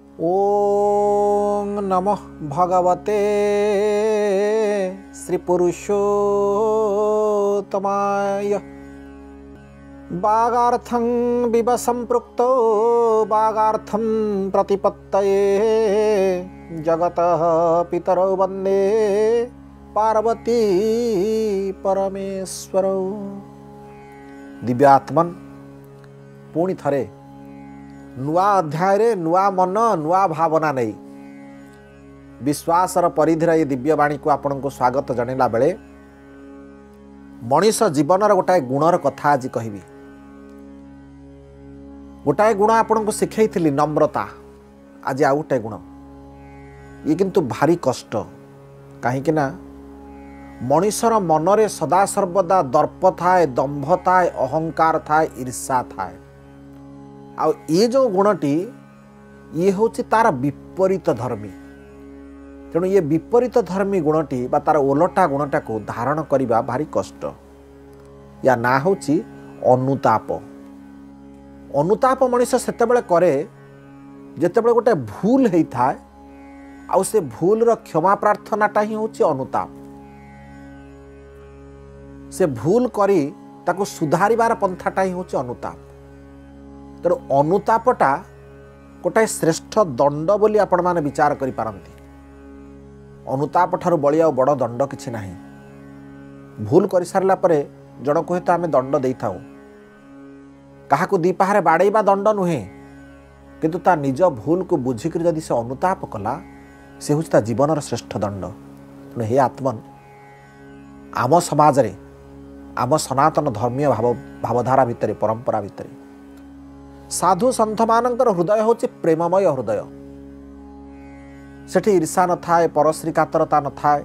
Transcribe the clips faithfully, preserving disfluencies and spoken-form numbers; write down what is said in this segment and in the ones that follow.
ओं नमः भगवते श्री पुरुषोत्तमाय। बागार्थं विव संपृक्तो बागार्थं प्रतिपत्तये जगतः पितरौ वन्दे पार्वती परमेश्वरौ। दिव्यात्मन पुणी थरे नुआ अध्याय नुआ मन नुआ भावना नहीं विश्वासर परिधिर ये दिव्यवाणी को आपण को स्वागत जनला बेले मनीष जीवनर गोटाए गुणर कथा आज कहबी। गोटाए गुण आपण को शिखई नम्रता। आज आउ गोटे गुण ये किंतु भारी कष्ट कहीं मनीषर मनरे सदा सर्वदा दर्प थाए, दंभ थाए, अहंकार थाए, ईर्षा थाए। आ ये जो गुणटी ये हूँ तार विपरीत धर्मी। तेणु ये विपरीत धर्मी गुणटी बा तार ओलटा गुणटा को धारण करने भारी कष्ट। या ना हूँ अनुताप। अनुताप मनीष सेतेबेले करे जेतेबेले गोटे भूल होता है आउ से भूलर क्षमा प्रार्थनाटा ही हूँ अनुताप। से भूल करी ताको सुधारिबार पंथाटा ही हूँ अनुताप। तेणु अनुतापटा गोटाए श्रेष्ठ दंड बोली आपण माने विचार करि पारंती। अनुताप ठारू बळी आ बड़ दंड किछि नाही। भूल कर सारला परे जण को हेतु आमे दंड देई थाउ। काहाकू दी पहारे बाड़ेबा दंड नुहे, किंतु ता निज भूल को बुझिकर जदि से अनुताप कला से हूँ ता जीवनर श्रेष्ठ दंड। तेणु हे आत्मन आम समाज रे आम सनातन धर्मीय भाव भावधारा भितर परंपरा भितर साधु सन्थ मानकर हृदय हूँ प्रेममय हृदय। सेठी ईर्षा न थाए, परश्री कातरता न थाए।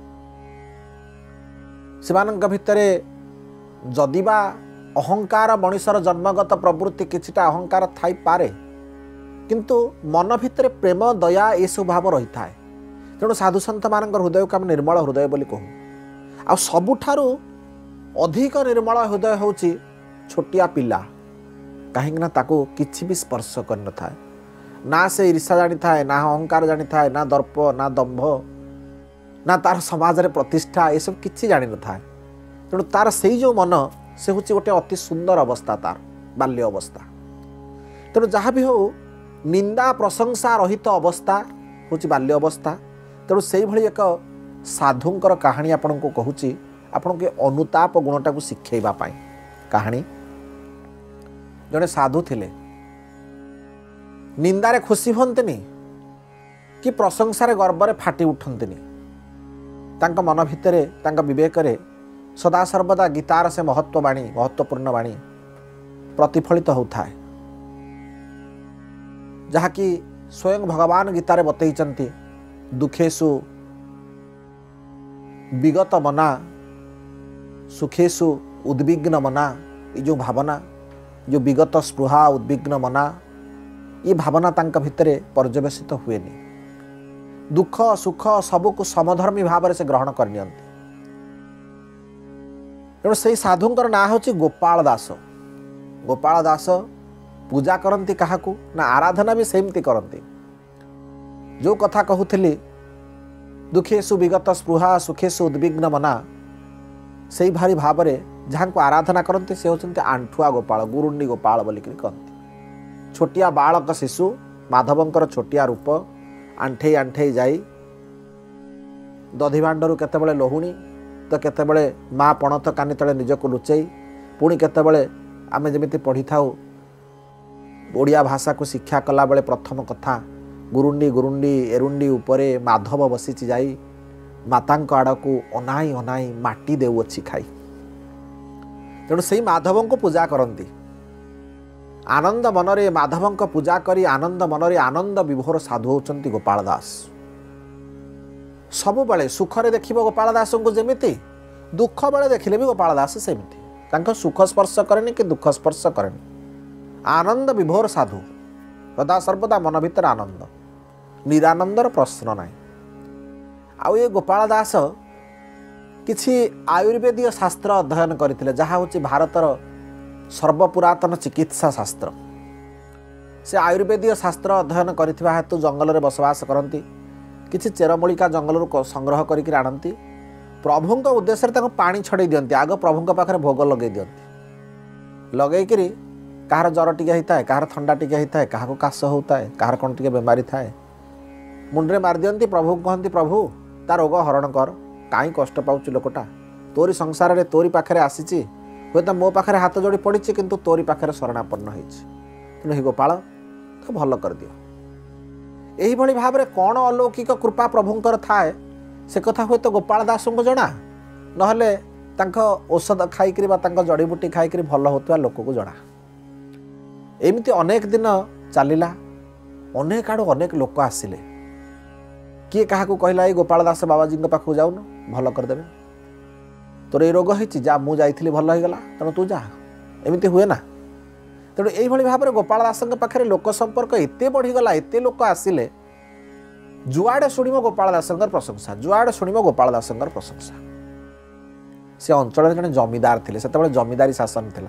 सेमानंक भितरे जदिबा अहंकार मनीषर जन्मगत प्रवृत्ति किछिटा अहंकार थाई पारे, किंतु मन भितरे प्रेम दया ये सब भाव रही थाए। तेणु साधु सन्थ मानकर हृदय को आम निर्मल हृदय बोली कहू। आ सबुठारु अधिक निर्मल हृदय हूँ छोटिया पिला। कहीं ताको किछि भी स्पर्श कर न थाए, ना से ईर्षा जानी थाए, ना अहंकार जानी थाए, ना दर्प, ना दंभ, ना तार समाज रे प्रतिष्ठा, ये सब किछि जानी न थाए। तेणु तार सेई जो मन से हूँ गोटे अति सुंदर अवस्था, तार बाल्य अवस्था। तेणु जहाँ भी हो निंदा प्रशंसा रहित अवस्था हूँ बाल्य अवस्था। तेणु से भली एक साधुंकर कहानी आपण को कहूँ, आपण के अनुताप गुणटा को शिखेबा पाई। कहानी जड़े साधु थिले, निंदारे खुशी हंतनी कि प्रशंसारे गर्वरे फाटी उठंतनी। तांका मन भितरे तांका विवेकरे सदा सर्वदा गीतार से महत्व बाणी महत्वपूर्ण बाणी प्रतिफलित होता है, जहाँकि स्वयं भगवान गीतारे बतईचंती दुखेशु विगत मना सुखेशु उद्विग्न मना। ये जो भावना, जो विगत स्पृहा उद्विग्न मना, ये भावना तांका भितरे पर्यवेसित तो हुए नहीं। दुख सुख सबको समधर्मी भाव से ग्रहण करनियंती। तेणु से साधुंकर ना हूँ गोपाल दास। गोपाल दास पूजा करती काहाकू ना आराधना भी सेमती करती। जो कथा कहूली दुखेशु विगत स्पृहा सुखेशु उद्विग्न मना, से भारी भाव में जहाँ को आराधना करते से होते आंठुआ गोपाल, गुरुंडी गोपाल बोलिक कहती। छोटिया बालक शिशु माधवंकर छोटिया रूप आंठे आंठे जाई दधि भांडरू केतेबेले लोहुणी तो केतेबेले माँ पणथ कानी तले निजको लुचेई, पुणी केतेबेले आमे जेमिति पढ़ी थाउ ओडिया भाषा को शिक्षा कला बेले प्रथम कथा गुरुंडी गुरुंडी एरुंडी उपरे माधव बसीची जाई मातांक आड़कू अनाई अनाई माटी देउअछि खाई। तेणु से माधव को पूजा करती। आनंद मनरे माधव पूजा करी आनंद मनरे आनंद विभोर साधु होचंती गोपाल दास। सबु बेले सुखरे देखिबो गोपाल दास को जेमिति, दुख बेले देखिले भी गोपाल दास सेमिति। तांको सुख स्पर्श करेनि कि दुख स्पर्श करेनि। आनंद विभोर साधु, सदा सर्वदा मन भीतर आनंद, निरानंदर प्रश्न नाही। आउ ये गोपाल दास किछि आयुर्वेदीय शास्त्र अध्ययन करथिले, जहाँ हूँ भारतर सर्वपुरातन चिकित्सा शास्त्र। से आयुर्वेदीय शास्त्र अध्ययन करिथिबा हेतु जंगल में बसवास करती किछि चेरमूलिका जंगल संग्रह करके आणती प्रभुंक उद्देश्य ताको पानी छड़े दियंती आग प्रभुंक पाखरे भोग लगे दियंती लगेकरी कहार जर टिके होता है कहार थंडा टिके होता है कहा काश होता है कहार कौन टिके बेमारी थाए मुंडे मार दियंती प्रभु कहती प्रभु ता रोग हरण कर कहीं कष्ट पाउछ लोकटा तोरी संसार रे तोरी पाखरे आसीची हे तो मो पाखरे हाथ जोड़ी पड़ी किंतु तोरी पाखरे शरणापन्न होईछि तेणु हे गोपाल तो भल कर दियो एही भली भाव में कौन अलौकिक कृपा प्रभुंकर थाए से कथा हुए तो गोपाल दास को जना नहले तांको औषध खाइकरी बा तांको जड़ीबूटी खाइकरी भल होतवा लोक को जना एमती अनेक दिन चलला अनेक आड़ अनेक लोक आसिले किए क्या कहला ये गोपाल दास बाबाजी पाखक जाऊन भल करदे तोर ये रोग होती जा मु जाइली भल होगा तेणु तू जा एमती हुए ना तेणु यही भाव में गोपाल दास पाखे लोक संपर्क एत बढ़ीगला एत लोक आसिले जुआड़े शुणव गोपाल दास प्रशंसा जुआड़े शुणव गोपाल दास प्रशंसा से अंचल जड़े जमीदार थे से जमीदारी शासन थिला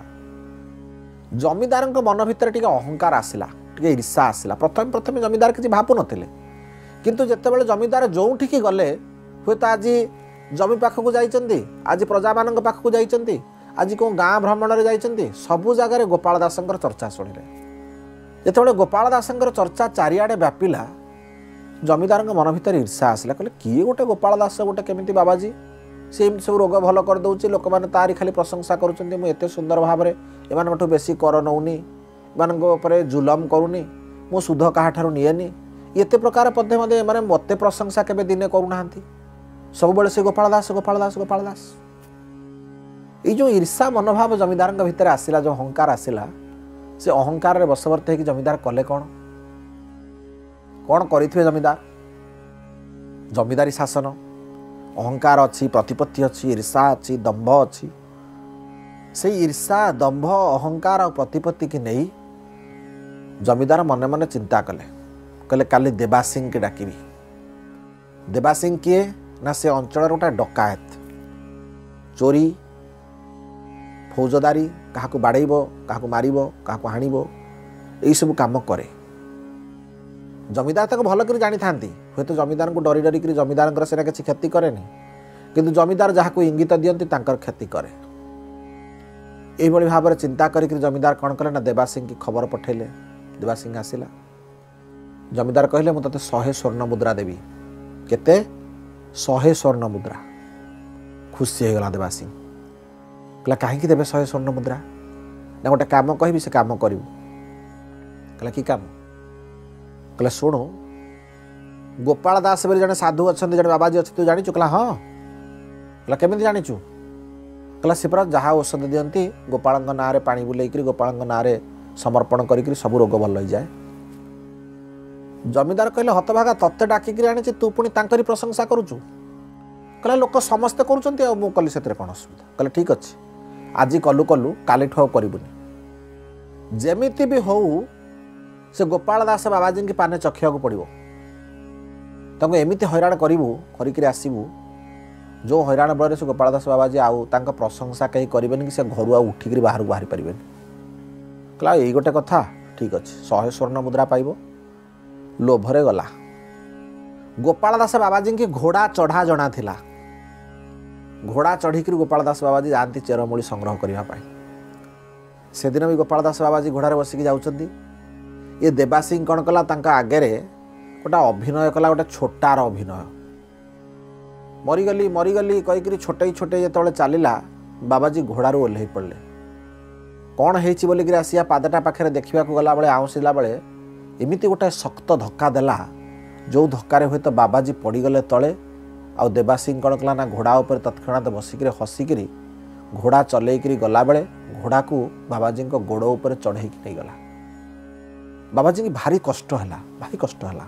जमीदार मन भितर टी अहंकार आसला टी ईर्षा आसला प्रथम प्रथम जमीदार किसी भावु नथिले किंतु जितेबाला जमीदार जोठिकी गले हुए तो आज जमी पाखक जाइछन्ती आज प्रजा मान पाखक जाइछन्ती आज कौ गाँ भ्रमण में जाइछन्ती सबु जगार गोपाल दास चर्चा शुणिले जिते गोपाल दास चर्चा चारिआडे व्यापिला जमीदार मन भर ईर्षा आसला कहले किए गोटे गोपाल दास गोटे केमिति बाबाजी सी सब रोग भल कर दउछि लोक माने तारी खाली प्रशंसा करुछन्ती मु एते सुंदर भाव में एमानठु बेसी कर नौनी एमानके जुलम करूनी मु सुध काहाठारु निएनी एते प्रकार पद्धे मते माने मते प्रशंसा केबे दिने करूनाहांती सब बेले से गोपाल दास गोपाल दास गोपाल दास ये जो ईर्षा मनोभाव जमीदार भितर आसला जो अहंकार आसला से अहंकार रे बसवर्त है कि जमीदार कले कौन कौन करिथिबे जमीदार जमीदारी शासन अहंकार अच्छी प्रतिपत्ति अच्छी ईर्षा अच्छी दंभ अच्छी से ईर्षा दंभ अहंकार और प्रतिपत्ति की नहीं जमीदार मने मने चिंता कले कहले काली देवासिंह के डाकिबी देवासिंह किए ना से अंचल गोटे डकायत चोरी फौजदारी क्या बाड़ेब क्या मारिब क्या हाणिब यही सब कम करे जमीदार तक भल कर जानी था हूँ तो जमीदार को डरी डरिक जमीदार से किसी क्षति कै किंतु जमीदार जहाँ को इंगित दियंती तांकर क्षति करे यही भाव में चिंता कर जमीदार कौन कले ना देवासिंह की खबर पठेले देवासिंह आसला जमीदार कहले मु तते शहे स्वर्ण मुद्रा देवी केते शहे स्वर्ण मुद्रा खुशी हो गला देवासिंह कहला कहीं देवे शहे स्वर्ण मुद्रा ना गोटे काम कहि से काम करू कहला कि काम कहला शुणु गोपाल दास बोली जड़े साधु अच्छा जड़े बाबाजी अच्छे तू जाचु कहला हाँ कहला केमी जाचु कहला सी पूरा जहाँ औषध दियंती गोपाल ना पा बुलेक गोपाल ना समर्पण कर सब रोग भल हो जाए जमीदार कहले हतभागा तत्ते डाकिक आनी तू पुणी तांकरी प्रशंसा करुचु कहला लोक समस्ते करुँच मु कली से कौन असुविधा कहले ठीक अच्छे आज कलु कलु काली ठू करूनी जमीती भी हो से गोपाल दास बाबाजी की पाने चखिया पड़ो ताको एमती हैरान करूँ कर आसबू जो हैरान बल से गोपाल दास बाबाजी आउ प्रशंसा कहीं करें कि से घर उठिक बाहर बाहरी पारे कहला यही गोटे कथा ठीक अच्छे शहे स्वर्ण मुद्रा पाइब लोभरे गला गोपाल दास बाबाजी की घोड़ा चढ़ा जना थिला घोड़ा चढ़िक गोपाल दास बाबाजी जाती चेरमूली संग्रह करने से दिन भी गोपाल दास बाबाजी घोड़े बसिक जाउछन्ती ये देवासिंह कौन कला आगे गोटे अभिनय कला गोटे छोटार अभिनय मरीगली मरीगली कहीकि छोटे छोटे जो चलला बाबाजी घोड़ारू ओह्ल पड़े कौन होती बोलिक आसिया पादटा पाखे देखा गला बेले आउसिला बेले एमती गोटे शक्त धक्का देला जो धक्कार हुए तो बाबाजी पड़गले तले आ देवासिंह कौन कला ना घोड़ा उपर तत्क्षणात बसिक हसिक घोड़ा चलैक गला बेले घोड़ा को बाबाजी गोड़ उपर चढ़े नहीं गला बाबाजी की भारी कष्ट है भारी कष्ट है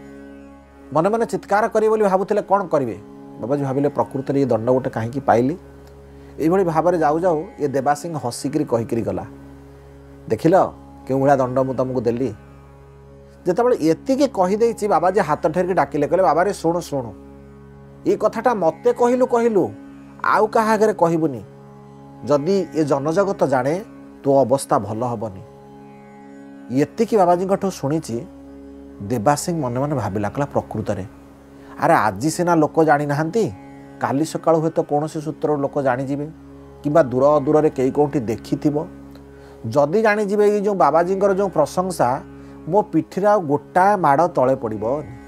मन मन चित्कार करेंगे भावुले कौन करेंगे बाबाजी भाविले प्रकृत ये दंड गोटे कहीं पाइली यही भाव में जाऊ जाऊ ये देवासिंह हसिक कहीकि गला देखिल क्यों भाया दंड मु तुमको देली जितेबाला एति कहीदे बाबाजी हाथ ठेरिक डाकिले कहले बाबा रे शुणु शुणु ये कथाटा मते कहलु कहलु आउ क्या आगे कहबुनी जदि ये जनजगत जाने तो अवस्था भल हेनी ଏତିକି ବାବାଜୀଙ୍କଠୁ ଶୁଣିଛି ଦେବାସିଂ ମନେ ମନେ ଭାବିଲା, କହିଲା ପ୍ରକୃତ ରେ ଆରେ ଆଜି ସିନା ଲୋକ ଜାଣି ନାହାନ୍ତି, କାଲି ସକାଳୁ ହୁଏତ କୌଣସି ସୂତ୍ରରୁ ଲୋକ ଜାଣିଯିବେ କିମ୍ବା ଦୂର ଦୂରରେ କେହି କେଉଁଠି ଦେଖିଥିବ। ଯଦି ଜାଣିଯିବେ ଏଇ ଯେଉଁ ବାବାଜୀଙ୍କର ଯେଉଁ ପ୍ରଶଂସା, ମୋ ପିଠିରେ ଆଉ ଗୋଟାଏ ମାଡ଼ ତଳେ ପଡ଼ିବ,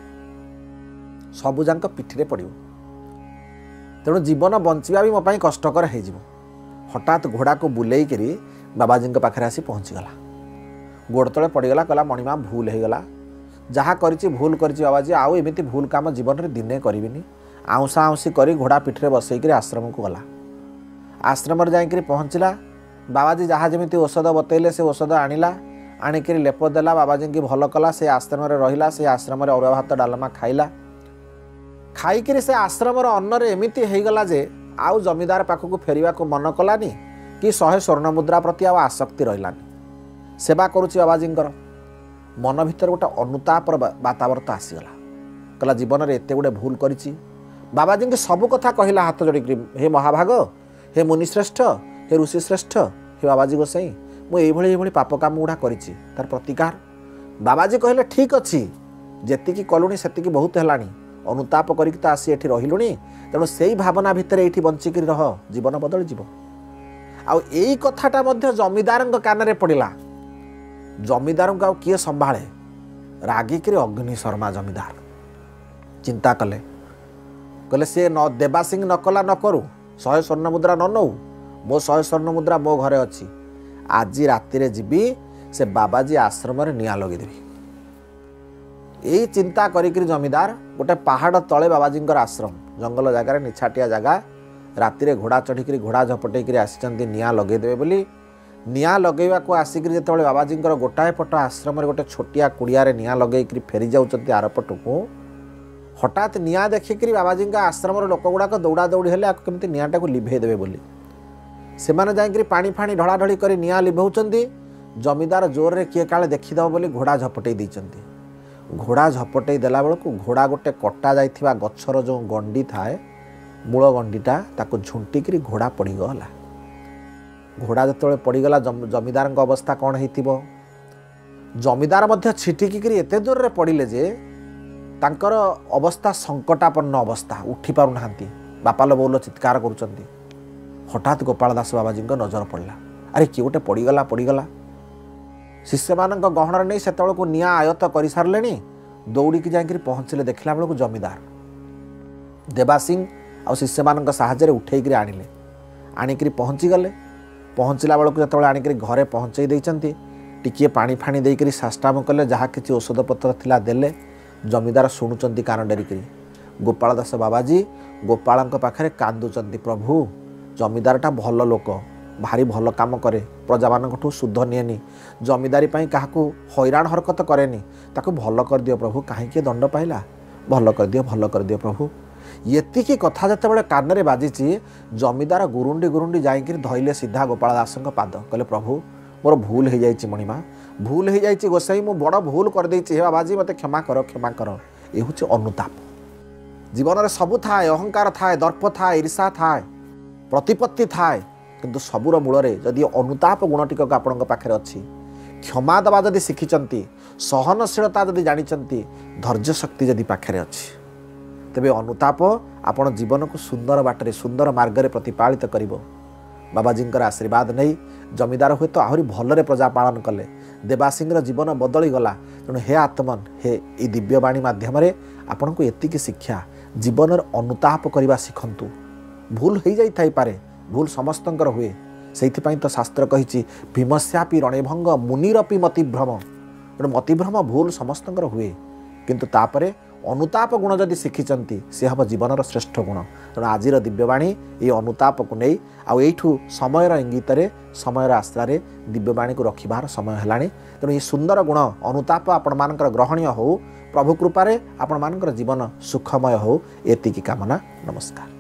ସବୁଯାକ ପିଠିରେ ପଡ଼ିବ। ତେଣୁ ଜୀବନ ବଞ୍ଚିବା ବି ମୋ ପାଇଁ କଷ୍ଟକର ହେଇଯିବ। ହଠାତ୍ ଘୋଡ଼ାକୁ ବୁଲେଇକରି ବାବାଜୀଙ୍କ ପାଖରେ ଆସି ପହଞ୍ଚିଗଲା। ଗୋଡ଼ ତଳେ ପଡ଼ିଗଲା, କହିଲା ମଣିମା ଭୁଲ ହେଇଗଲା, ଯାହା କରିଛି ଭୁଲ କରିଛି ବାବାଜୀ, ଆଉ ଏମିତି ଭୁଲ କାମ ଜୀବନରେ ଦିନେ କରିବିନି। ଆଉଁସା ଆଉଁସି କରି ଘୋଡ଼ା ପିଠିରେ ବସେଇକରି ଆଶ୍ରମକୁ ଗଲା। ଆଶ୍ରମରେ ଯାଇକରି ପହଞ୍ଚିଲା। ବାବାଜୀ ଯାହା ଯେମିତି ଔଷଧ ବତେଇଲେ ସେ ଔଷଧ ଆଣିଲା, ଆଣିକରି ଲେପ ଦେଲା, ବାବାଜୀଙ୍କି ଭଲ କଲା। ସେ ଆଶ୍ରମରେ ରହିଲା, ସେ ଆଶ୍ରମରେ ଅରୁଆ ଭାତ ଡାଲମା ଖାଇଲା। ଖାଇକରି ସେ ଆଶ୍ରମର ଅନ୍ନରେ ଏମିତି ହେଇଗଲା ଯେ ଆଉ ଜମିଦାର ପାଖକୁ ଫେରିବାକୁ ମନ କଲାନି କି ଶହେ ସ୍ୱର୍ଣ୍ଣ ମୁଦ୍ରା ପ୍ରତି ଆଉ ଆସକ୍ତି ରହିଲାନି। ସେବା କରୁଛି ବାବାଜୀଙ୍କର, ମନ ଭିତରେ ଗୋଟେ ଅନୁତାପର ବାତାବରତ ଆସିଗଲା। କହିଲା ଜୀବନରେ ଏତେ ଗୁଡ଼େ ଭୁଲ କରିଛି। ବାବାଜୀଙ୍କୁ ସବୁ କଥା କହିଲା ହାତ ଯୋଡ଼ିକରି, ହେ ମହାଭାଗ, ହେ ମୁନିଶ୍ରେଷ୍ଠ, ହେ ଋଷିଶ୍ରେଷ୍ଠ, ହେ ବାବାଜୀ ଗୋସାଇଁ, ମୁଁ ଏଇଭଳି ଏଇଭଳି ପାପ କାମ ଗୁଡ଼ା କରିଛି, ତାର ପ୍ରତିକାର। ବାବାଜୀ କହିଲେ ଠିକ୍ ଅଛି, ଯେତିକି କଲୁଣି ସେତିକି ବହୁତ ହେଲାଣି, ଅନୁତାପ କରିକି ତ ଆସି ଏଠି ରହିଲୁଣି, ତେଣୁ ସେଇ ଭାବନା ଭିତରେ ଏଇଠି ବଞ୍ଚିକିରି ରହ, ଜୀବନ ବଦଳିଯିବ। ଆଉ ଏଇ କଥାଟା ମଧ୍ୟ ଜମିଦାରଙ୍କ କାନରେ ପଡ଼ିଲା। ଜମିଦାରଙ୍କୁ ଆଉ କିଏ ସମ୍ଭାଳେ? ରାଗିକିରି ଅଗ୍ନି ଶର୍ମା ଜମିଦାର ଚିନ୍ତା କଲେ, କହିଲେ ସିଏ ନ ଦେବାସିଂ ନ କଲା ନ କରୁ, ଶହେ ସ୍ୱର୍ଣ୍ଣ ମୁଦ୍ରା ନ ନେଉ, ମୋ ଶହେ ସ୍ୱର୍ଣ୍ଣ ମୁଦ୍ରା ମୋ ଘରେ ଅଛି। ଆଜି ରାତିରେ ଯିବି, ସେ ବାବାଜୀ ଆଶ୍ରମରେ ନିଆଁ ଲଗେଇଦେବି। ଏଇ ଚିନ୍ତା କରିକିରି ଜମିଦାର ଗୋଟେ ପାହାଡ଼ ତଳେ ବାବାଜୀଙ୍କର ଆଶ୍ରମ, ଜଙ୍ଗଲ ଜାଗାରେ ନିଛାଟିଆ ଜାଗା, ରାତିରେ ଘୋଡ଼ା ଚଢ଼ିକିରି ଘୋଡ଼ା ଝପଟେଇକିରି ଆସିଛନ୍ତି ନିଆଁ ଲଗେଇଦେବେ ବୋଲି। ନିଆଁ ଲଗେଇବାକୁ ଆସିକିରି ଯେତେବେଳେ ବାବାଜୀଙ୍କର ଗୋଟାଏ ପଟ ଆଶ୍ରମରେ ଗୋଟେ ଛୋଟିଆ କୁଡ଼ିଆରେ ନିଆଁ ଲଗେଇକିରି ଫେରି ଯାଉଛନ୍ତି ଆରପଟକୁ, ହଠାତ୍ ନିଆଁ ଦେଖିକିରି ବାବାଜୀଙ୍କ ଆଶ୍ରମର ଲୋକ ଗୁଡ଼ାକ ଦୌଡ଼ା ଦୌଡ଼ି ହେଲେ ଆକୁ କେମିତି ନିଆଁଟାକୁ ଲିଭେଇ ଦେବେ ବୋଲି। ସେମାନେ ଯାଇକରି ପାଣି ଫାଣି ଢଳାଢଳି କରି ନିଆଁ ଲିଭଉଛନ୍ତି। ଜମିଦାର ଜୋରରେ କିଏ କାଳେ ଦେଖିଦେବ ବୋଲି ଘୋଡ଼ା ଝପଟେଇ ଦେଇଛନ୍ତି। ଘୋଡ଼ା ଝପଟେଇ ଦେଲା ବେଳକୁ ଘୋଡ଼ା ଗୋଟେ କଟା ଯାଇଥିବା ଗଛର ଯେଉଁ ଗଣ୍ଡି ଥାଏ, ମୂଳ ଗଣ୍ଡିଟା, ତାକୁ ଝୁଣ୍ଟିକିରି ଘୋଡ଼ା ପଡ଼ିଗଲା। ଘୋଡ଼ା ଯେତେବେଳେ ପଡ଼ିଗଲା, ଜମିଦାରଙ୍କ ଅବସ୍ଥା କ'ଣ ହେଇଥିବ? ଜମିଦାର ମଧ୍ୟ ଛିଟିକିରି ଏତେ ଦୂରରେ ପଡ଼ିଲେ ଯେ ତାଙ୍କର ଅବସ୍ଥା ସଙ୍କଟାପନ୍ନ ଅବସ୍ଥା, ଉଠି ପାରୁନାହାନ୍ତି, ବାପାଲୋ ବୋଉଲୋ ଚିତ୍କାର କରୁଛନ୍ତି। ହଠାତ୍ ଗୋପାଳ ଦାସ ବାବାଜୀଙ୍କ ନଜର ପଡ଼ିଲା, ଆରେ କିଏ ଗୋଟେ ପଡ଼ିଗଲା ପଡ଼ିଗଲା। ଶିଷ୍ୟମାନଙ୍କ ଗହଣରେ ନେଇ ସେତେବେଳକୁ ନିଆଁ ଆୟତ୍ତ କରିସାରିଲେଣି। ଦୌଡ଼ିକି ଯାଇକରି ପହଞ୍ଚିଲେ, ଦେଖିଲା ବେଳକୁ ଜମିଦାର। ଦେବାସିଂ ଆଉ ଶିଷ୍ୟମାନଙ୍କ ସାହାଯ୍ୟରେ ଉଠେଇକରି ଆଣିଲେ, ଆଣିକରି ପହଞ୍ଚିଗଲେ। ପହଞ୍ଚିଲା ବେଳକୁ ଯେତେବେଳେ ଆଣିକରି ଘରେ ପହଞ୍ଚେଇ ଦେଇଛନ୍ତି, ଟିକିଏ ପାଣି ଫାଣି ଦେଇକରି ସାଷ୍ଟାମ କଲେ, ଯାହା କିଛି ଔଷଧପତ୍ର ଥିଲା ଦେଲେ। ଜମିଦାର ଶୁଣୁଛନ୍ତି କାନ ଡେରିକରି। ଗୋପାଳ ଦାସ ବାବାଜୀ ଗୋପାଳଙ୍କ ପାଖରେ କାନ୍ଦୁଛନ୍ତି, ପ୍ରଭୁ ଜମିଦାରଟା ଭଲ ଲୋକ, ଭାରି ଭଲ କାମ କରେ, ପ୍ରଜାମାନଙ୍କଠୁ ସୁଧ ନିଏନି, ଜମିଦାରୀ ପାଇଁ କାହାକୁ ହଇରାଣ ହରକତ କରେନି, ତାକୁ ଭଲ କରିଦିଅ ପ୍ରଭୁ, କାହିଁକି ଦଣ୍ଡ ପାଇଲା, ଭଲ କରିଦିଅ ଭଲ କରିଦିଅ ପ୍ରଭୁ। ଏତିକି କଥା ଯେତେବେଳେ କାନରେ ବାଜିଛି, ଜମିଦାର ଗୁରୁଣ୍ଡି ଗୁରୁଣ୍ଡି ଯାଇକରି ଧଇଲେ ସିଧା ଗୋପାଳ ଦାସଙ୍କ ପାଦ, କହିଲେ ପ୍ରଭୁ ମୋର ଭୁଲ ହେଇଯାଇଛି, ମଣିମା ଭୁଲ ହେଇଯାଇଛି, ଗୋସାଇ ମୁଁ ବଡ଼ ଭୁଲ କରିଦେଇଛି, ହେ ବାବାଜୀ ମୋତେ କ୍ଷମା କର କ୍ଷମା କର। ଏ ହେଉଛି ଅନୁତାପ। ଜୀବନରେ ସବୁ ଥାଏ, ଅହଙ୍କାର ଥାଏ, ଦର୍ପ ଥାଏ, ଈର୍ଷା ଥାଏ, ପ୍ରତିପତ୍ତି ଥାଏ, କିନ୍ତୁ ସବୁର ମୂଳରେ ଯଦି ଅନୁତାପ ଗୁଣ ଟିକକ ଆପଣଙ୍କ ପାଖରେ ଅଛି, କ୍ଷମା ଦେବା ଯଦି ଶିଖିଛନ୍ତି, ସହନଶୀଳତା ଯଦି ଜାଣିଛନ୍ତି, ଧୈର୍ଯ୍ୟ ଶକ୍ତି ଯଦି ପାଖରେ ଅଛି, ତେବେ ଅନୁତାପ ଆପଣ ଜୀବନକୁ ସୁନ୍ଦର ବାଟରେ ସୁନ୍ଦର ମାର୍ଗରେ ପ୍ରତିପାଳିତ କରିବ। ବାବାଜୀଙ୍କର ଆଶୀର୍ବାଦ ନେଇ ଜମିଦାର ହୁଏତ ଆହୁରି ଭଲରେ ପ୍ରଜା ପାଳନ କଲେ। ଦେବାସିଂର ଜୀବନ ବଦଳିଗଲା। ତେଣୁ ହେ ଆତ୍ମନ, ହେ ଏଇ ଦିବ୍ୟବାଣୀ ମାଧ୍ୟମରେ ଆପଣଙ୍କୁ ଏତିକି ଶିକ୍ଷା, ଜୀବନର ଅନୁତାପ କରିବା ଶିଖନ୍ତୁ। ଭୁଲ ହେଇଯାଇଥାଇପାରେ, ଭୁଲ ସମସ୍ତଙ୍କର ହୁଏ, ସେଇଥିପାଇଁ ତ ଶାସ୍ତ୍ର କହିଛି ଭୀମସ୍ୟାପି ରଣେଭଙ୍ଗ ମୁନିରପି ମତିଭ୍ରମ। ତେଣୁ ମତିଭ୍ରମ ଭୁଲ ସମସ୍ତଙ୍କର ହୁଏ, କିନ୍ତୁ ତାପରେ ଅନୁତାପ ଗୁଣ ଯଦି ଶିଖିଛନ୍ତି, ସେ ହେବ ଜୀବନର ଶ୍ରେଷ୍ଠ ଗୁଣ। ତେଣୁ ଆଜିର ଦିବ୍ୟବାଣୀ ଏହି ଅନୁତାପକୁ ନେଇ, ଆଉ ଏଇଠୁ ସମୟର ଇଙ୍ଗିତରେ ସମୟର ଆଶ୍ରାରେ ଦିବ୍ୟବାଣୀକୁ ରଖିବାର ସମୟ ହେଲାଣି। ତେଣୁ ଏହି ସୁନ୍ଦର ଗୁଣ ଅନୁତାପ ଆପଣମାନଙ୍କର ଗ୍ରହଣୀୟ ହେଉ, ପ୍ରଭୁ କୃପାରେ ଆପଣମାନଙ୍କର ଜୀବନ ସୁଖମୟ ହେଉ, ଏତିକି କାମନା। ନମସ୍କାର।